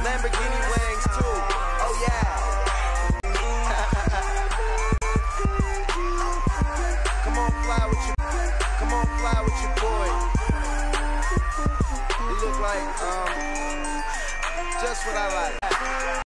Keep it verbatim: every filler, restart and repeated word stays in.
Lamborghini wings too. Oh yeah. Come on, fly with your, come on, fly with your boy. You look like um, just what I like.